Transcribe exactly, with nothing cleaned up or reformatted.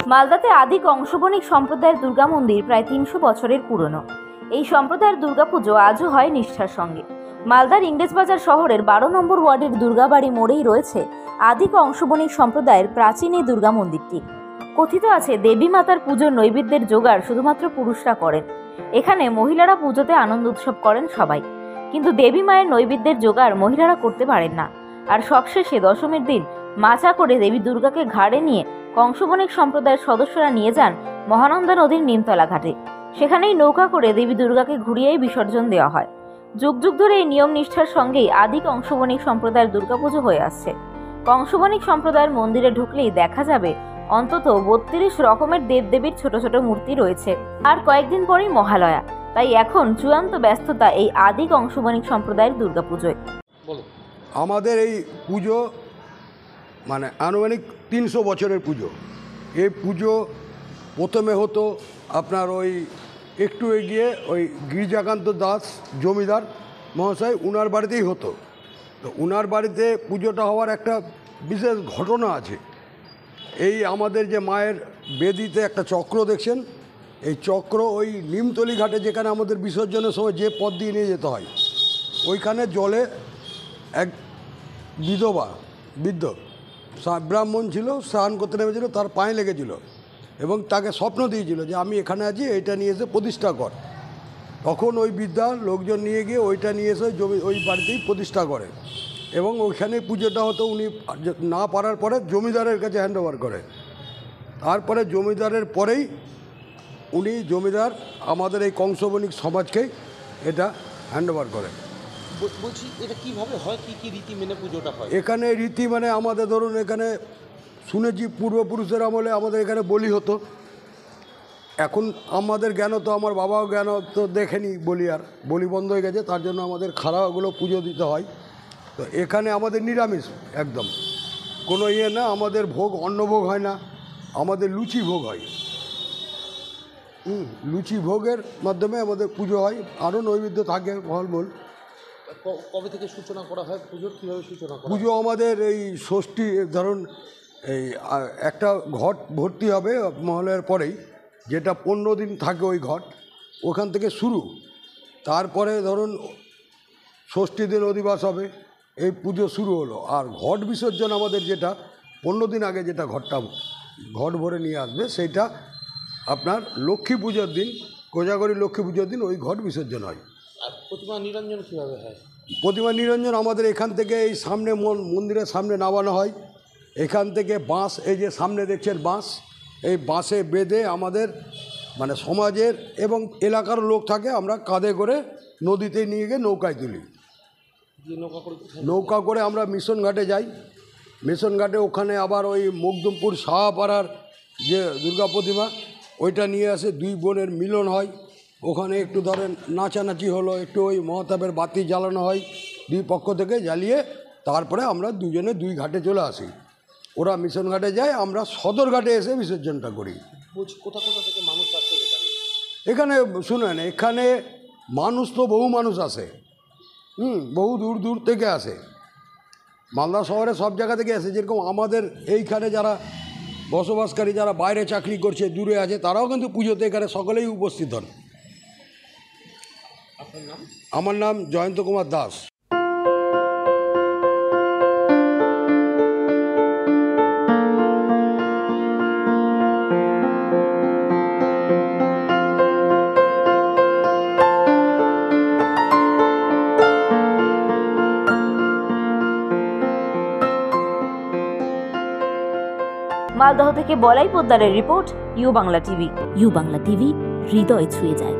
মালদাতে আদি কংসবণিক সম্প্রদায়ের দুর্গা মন্দির প্রায় তিনশো বছরের পুরনো। এই সম্প্রদায়ের দুর্গাপুজো আজও হয় নিষ্ঠার সঙ্গে। মালদার ইংরেজবাজার শহরের বারো নম্বর ওয়ার্ডের দুর্গাবাড়ি মোড়েই রয়েছে আদি কংসবণিক সম্প্রদায়ের প্রাচীন এই দুর্গা মন্দিরটি। কথিত আছে দেবী মাতার পুজোর নৈবেদ্যের জোগাড় শুধুমাত্র পুরুষরা করেন। এখানে মহিলারা পুজোতে আনন্দ উৎসব করেন সবাই, কিন্তু দেবী মায়ের নৈবেদ্যের জোগাড় মহিলারা করতে পারেন না। আর সবশেষে দশমীর দিন মাচা করে দেবী দুর্গাকে ঘাড়ে নিয়ে কংসবণিক সম্প্রদায়ের সদস্যরা নিয়ে যান মহানন্দা নদীর নিমতলা ঘাটে। সেখানেই নৌকা করে দেবী দুর্গাকে ঘুরিয়েই বিসর্জন দেওয়া হয়। যুগ যুগ ধরে এই নিয়ম নিষ্ঠার সঙ্গেই আদি কংসবণিক সম্প্রদায়ের দুর্গাপুজো হয়ে আসছে। কংসবণিক সম্প্রদায়ের মন্দিরে ঢুকলেই দেখা যাবে অন্তত বত্রিশ রকমের দেবদেবীর ছোট ছোট মূর্তি রয়েছে। আর কয়েকদিন পরেই মহালয়া, তাই এখন চূড়ান্ত ব্যস্ততা এই আদি কংসবণিক সম্প্রদায়ের দুর্গাপুজোয়। আমাদের এই পুজো মানে আনুমানিক তিনশো বছরের পুজো। এই পুজো প্রথমে হতো আপনার ওই একটু এগিয়ে ওই গিরিজাকান্ত দাস জমিদার মহাশয় উনার বাড়িতেই হতো। তো উনার বাড়িতে পুজোটা হওয়ার একটা বিশেষ ঘটনা আছে। এই আমাদের যে মায়ের বেদিতে একটা চক্র দেখছেন, এই চক্র ওই নিমতলি ঘাটে যেখানে আমাদের বিসর্জনের সময় যে পথ দিয়ে নিয়ে যেতে হয়, ওইখানে জলে এক বিধবা বৃদ্ধ ব্রাহ্মণ ছিল, স্নান করতে নেমেছিল, তার পায়ে লেগেছিল এবং তাকে স্বপ্ন দিয়েছিল যে আমি এখানে আছি, এইটা নিয়ে এসে প্রতিষ্ঠা কর। তখন ওই বৃদ্ধা লোকজন নিয়ে গিয়ে ওইটা নিয়ে এসে জমি ওই বাড়িতেই প্রতিষ্ঠা করে এবং ওইখানে পুজোটা হতো। উনি না পারার পরে জমিদারের কাছে হ্যান্ড ওভার করে। তারপরে জমিদারের পরেই উনি জমিদার আমাদের এই কংসবণিক সমাজকেই এটা হ্যান্ড ওভার করে। বলছি এটা কিভাবে হয়, কি কি রীতি মেনে পুজোটা হয়? এখানে রীতি মানে আমাদের ধরুন এখানে শুনেছি পূর্বপুরুষের আমলে আমাদের এখানে বলি হতো। এখন আমাদের জ্ঞান তো, আমার বাবাও জ্ঞান তো দেখেনি বলি, আর বলি বন্ধ হয়ে গেছে, তার জন্য আমাদের খাড়াগুলো পুজো দিতে হয়। তো এখানে আমাদের নিরামিষ একদম কোনো ইয়ে না, আমাদের ভোগ অন্নভোগ হয় না, আমাদের লুচি ভোগ হয়। হুম লুচি ভোগের মাধ্যমে আমাদের পুজো হয়। আরও নৈবেদ্য থাকে ফলমূল। কবে থেকে সূচনা করা হয় পুজোর, কীভাবে সূচনা করা? পুজো আমাদের এই ষষ্ঠী, ধরুন এই একটা ঘট ভর্তি হবে মহালয়ার পরেই, যেটা পনেরো দিন থাকে ওই ঘট, ওখান থেকে শুরু। তারপরে ধরুন ষষ্ঠী দিন অধিবাস হবে, এই পুজো শুরু হলো। আর ঘট বিসর্জন আমাদের যেটা পনেরো দিন আগে যেটা ঘটটা ঘট ভরে নিয়ে আসবে, সেইটা আপনার লক্ষ্মী পুজোর দিন, কোজাগরী লক্ষ্মী পুজোর দিন ওই ঘট বিসর্জন হয়। আর প্রতিমা নিরঞ্জন কীভাবে হয়? প্রতিমা নিরঞ্জন আমাদের এখান থেকে এই সামনে মন্দিরের সামনে নামানো হয়। এখান থেকে বাঁশ, এই যে সামনে দেখছেন বাঁশ, এই বাঁশে বেঁধে আমাদের মানে সমাজের এবং এলাকার লোক থাকে, আমরা কাঁধে করে নদীতে নিয়ে গিয়ে নৌকায় তুলি। নৌকা করে নৌকা করে আমরা মিশন ঘাটে যাই। মিশন ঘাটে ওখানে আবার ওই মকদুমপুর শাহপাড়ার যে দুর্গা প্রতিমা, ওইটা নিয়ে আসে, দুই বোনের মিলন হয়। ওখানে একটু ধরেন নাচানাচি হলো, একটু ওই মহতাবের বাতি জ্বালানো হয় দুই পক্ষ থেকে জ্বালিয়ে, তারপরে আমরা দুজনে দুই ঘাটে চলে আসি। ওরা মিশন ঘাটে যায়, আমরা সদর ঘাটে এসে বিসর্জনটা করি। কোথা কোথা থেকে মানুষ আসে এখানে? এখানে শুনেন, এখানে মানুষ তো বহু মানুষ আসে, হুম বহু দূর দূর থেকে আসে, মালদা শহরে সব জায়গা থেকে আসে। যেরকম আমাদের এইখানে যারা বসবাসকারী, যারা বাইরে চাকরি করছে, দূরে আছে, তারাও কিন্তু পুজোতে এখানে সকলেই উপস্থিত হন। আপনার নাম? আমার নাম জয়ন্ত কুমার দাস। মালদহ থেকে বলাই পোদ্দারের report, U Bangla TV. U Bangla TV, হৃদয় ছুঁয়ে যায়।